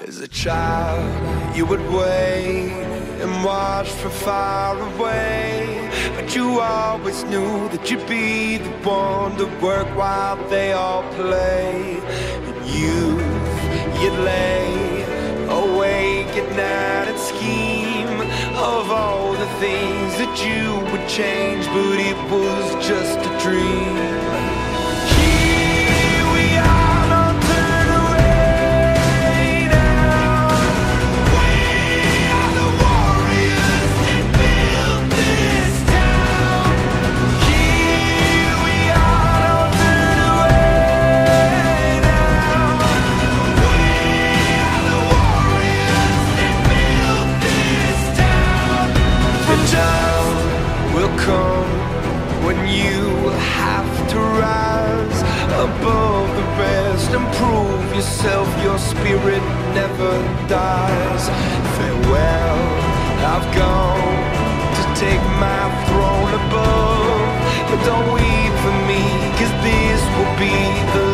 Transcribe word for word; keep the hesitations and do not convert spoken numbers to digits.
As a child, you would wait and watch from far away, but you always knew that you'd be the one to work while they all play. In youth, you'd lay awake at night and scheme of all the things that you would change, but it was just a dream. When you have to rise above the rest and prove yourself, your spirit never dies. Farewell, I've gone to take my throne above, but don't weep for me, 'cause this will be the